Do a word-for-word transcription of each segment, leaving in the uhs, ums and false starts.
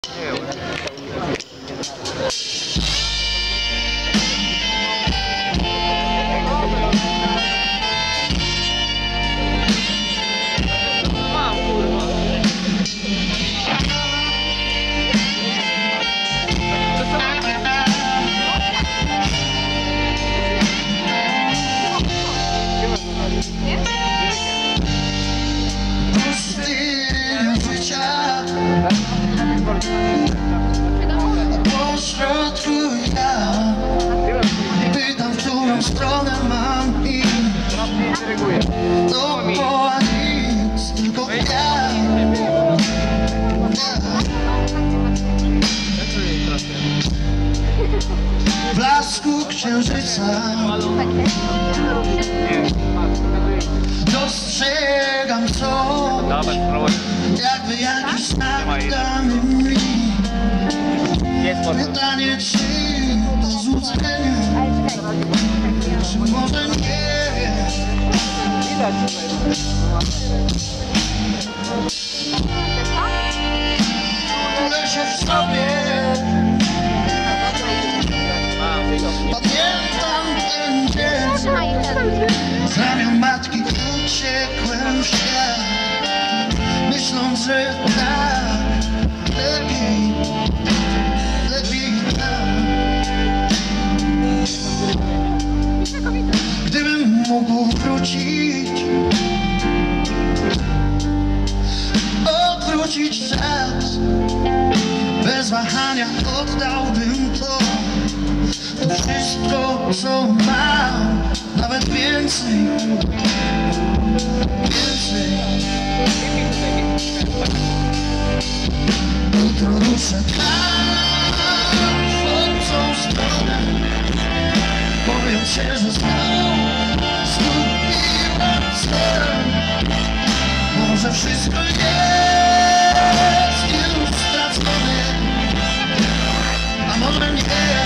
Pytam, w którą stronę mam iść. Dookoła nic, tylko ja. W blasku księżyca dostrzegam co, jakby jakiś znak dany mi. Pytanie, czy to złudzenie, czy może nie. Leżę w sobie, pamiętam ten dzień. Z ramion matki uciekłem w świat, myśląc, że tak lepiej. Gdybym mógł wrócić, odwrócić czas, bez wahania oddałbym to, to wszystko, co mam, nawet więcej, więcej. Jutro ruszę tam, w tą stronę, powiem się, że znowu zgubiłem cel. Może wszystko jest już stracone, a może nie,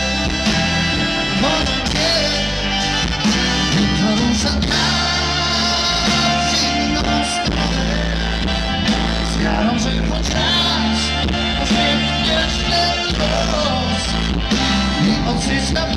może nie. Jutro ruszę tam, w inną stronę, z wiarą, że chociaż uśmiechnie się los i odzyskam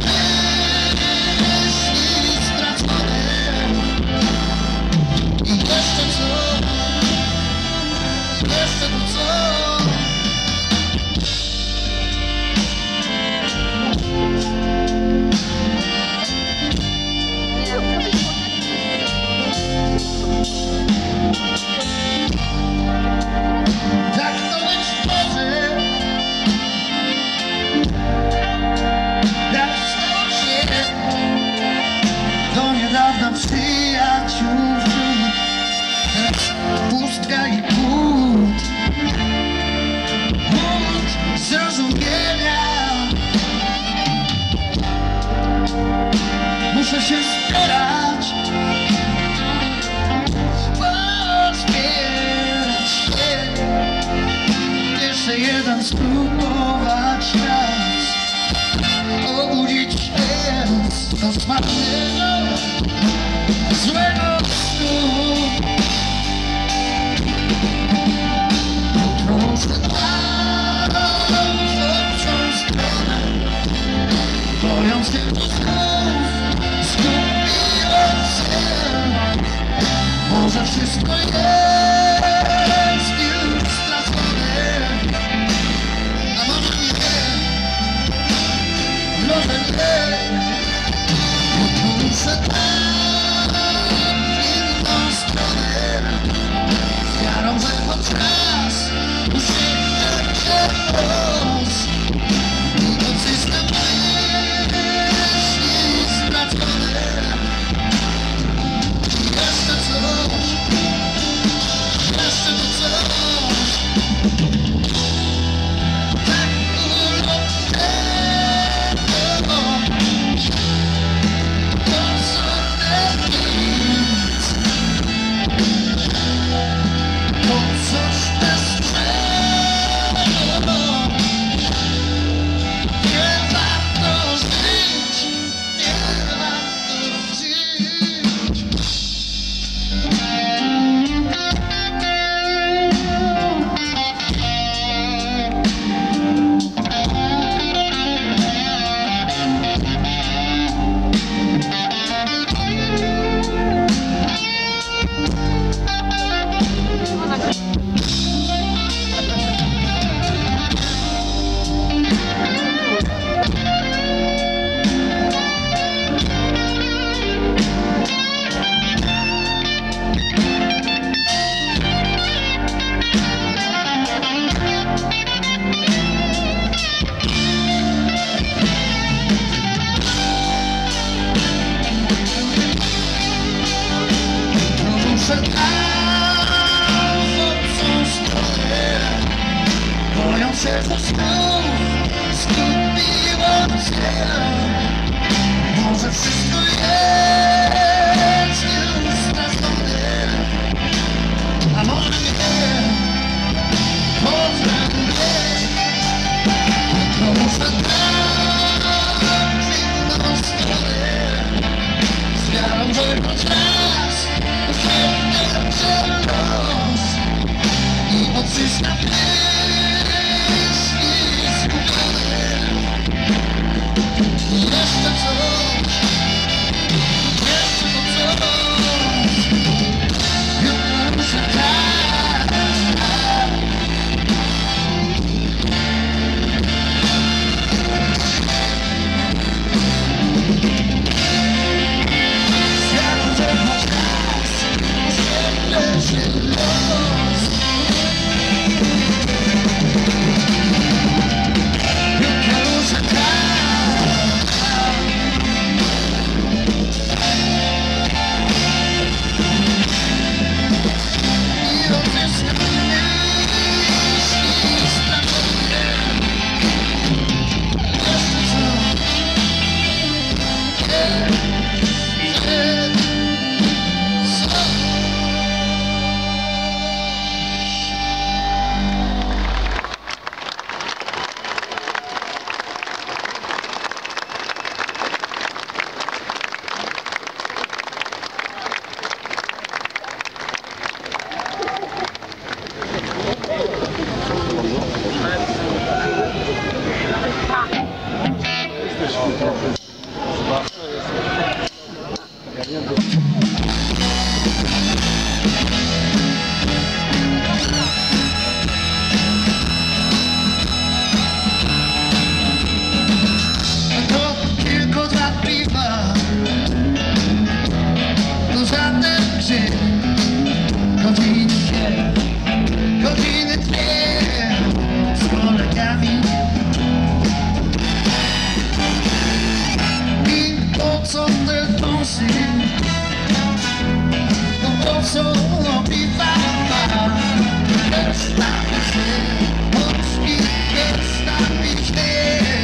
przyjaciół wśród, teraz pustka i głód, głód zrozumienia. Muszę się spierać, pozbierać się, jeszcze jeden spróbować raz, obudzić się z rozmarzonego złego snu. Jutro ruszę tam, w obcą stronę, bojąc się, że znów zgubiłem cel. Może wszystko jest już stracone, a może nie, może nie. Jutro ruszę tam, Że to znów zgubiłam cię. Może wszystko jest już stracone, a może nie, może nie. To muszę dać inną stronę, z wiarą, że choć raz sięgnę przed los i odzyskam jeszcze coś, jeszcze to coś. Jutro muszę tak. Zjadę, że choć raz uśmiechnę się los. Jutro muszę tak. To tylko dwa piwa, to żaden grzech. Godziny dwie, godziny dwie z kolegami. I po co te dąsy? No po co piwa? Przestawi się, oczki przestawi się.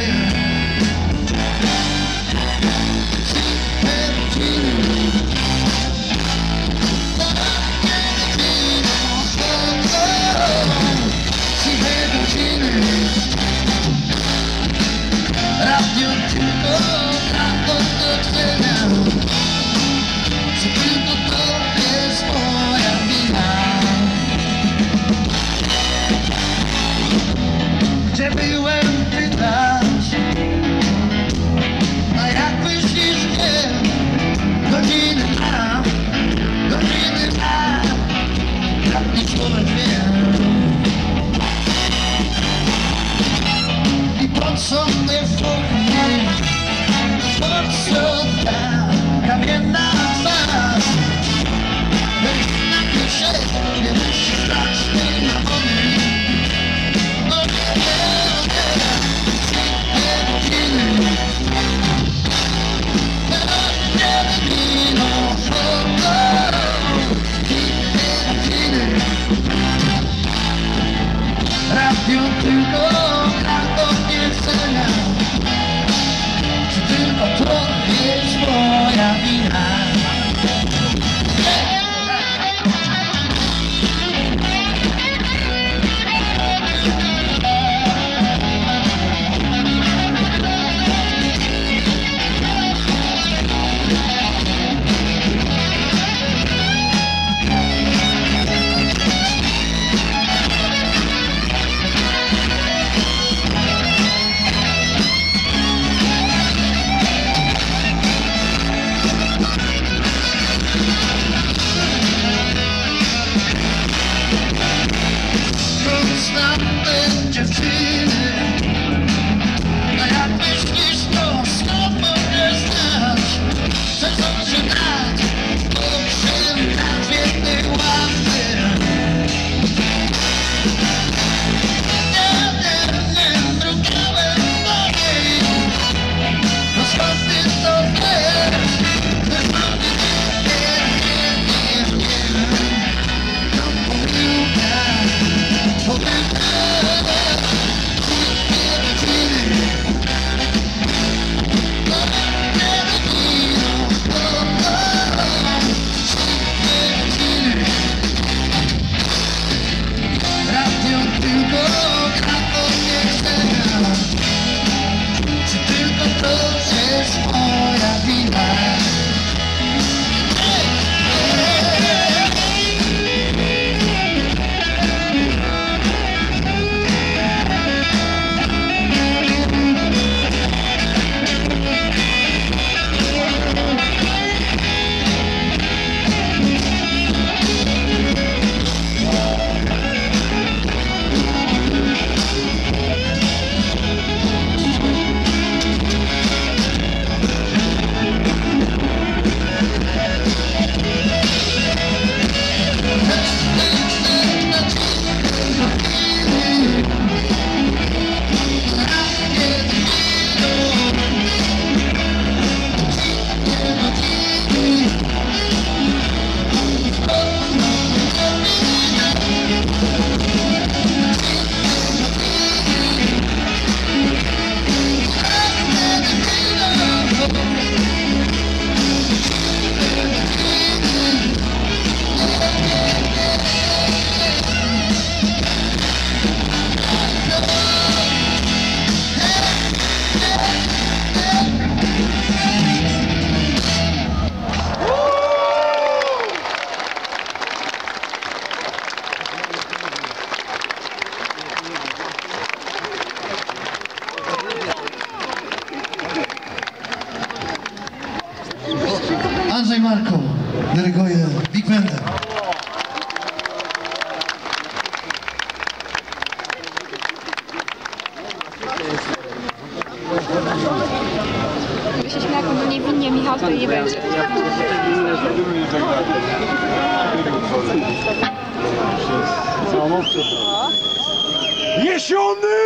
Radio tylko dla odrodzenia, że tylko to jest moja wina. Gdzie byłem, pytasz? A jak myślisz, gdzie? Godziny tam, godziny tam, jak nie człowiek wie. I po co mnie wokół, po co ta kamienna twarz? Weź na kieszeni, nie musisz dać mi na wody. No nie, nie, nie, wszystkie godziny. No nie, mimo foto, wszystkie godziny. Radio tylko dla odniesienia. Czy tylko to jest moja wina? Gdyby się śmiał, jak on niewinnie Michał, to nie będzie. Jesiony!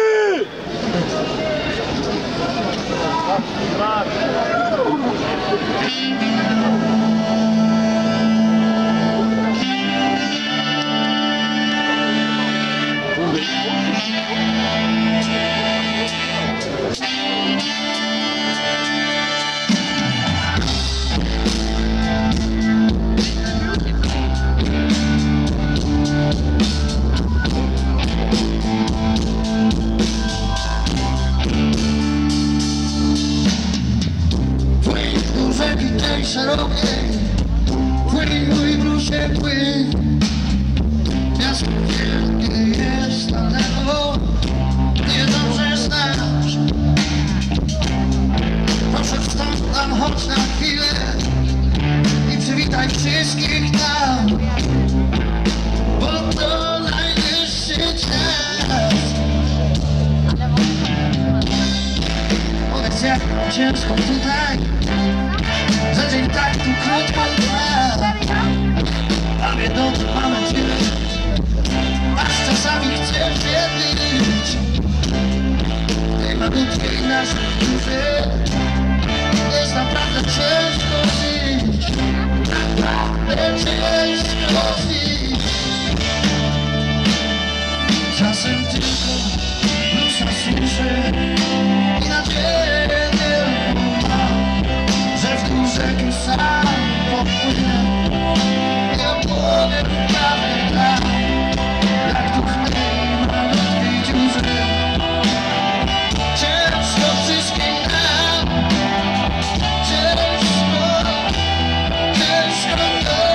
Tej szerokiej, płyń mój brusie, płyń. Miasto wielkie jest daleko, nie dobrze znasz. Proszę wstąp tam, chodź na chwilę i przywitaj wszystkich tam, bo to najwyższy czas. Powiedz, jak ciężko tutaj, że dzień tak tu krótko trwa. A mnie to mamy cię, aż czasami chcesz je być. Tej malutkiej naszej duszy jest naprawdę ciężko żyć. Naprawdę ciężko żyć. Czasem tylko blusa słyszę i nadzieję tylko mam, że w tą rzekę sam popłynę. Nie powiem prawie tak, jak tu w tej malutkiej dziurze. Ciężko wszystkim nam, ciężko, ciężko nam.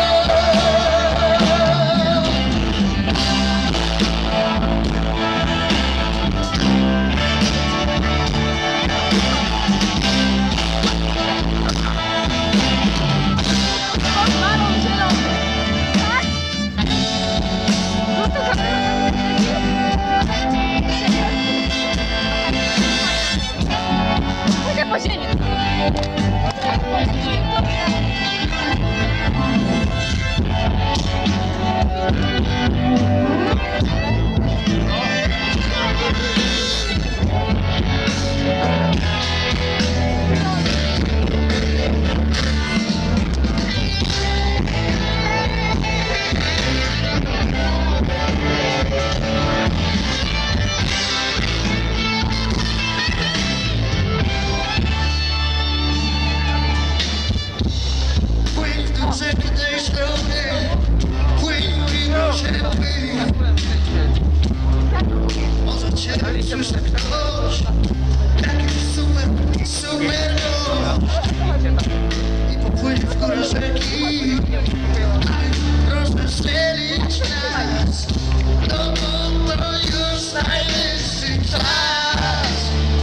Może cię słyszę ktoś, jakiś super, super gość i popłynie w górę rzeki. Proszę strzelić nas, no bo to już najwyższy czas.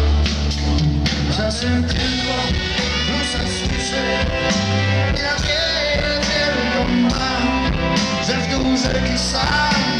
Czasem tylko blusa słyszę i nadzieję wielką mam, że w dół rzeki sam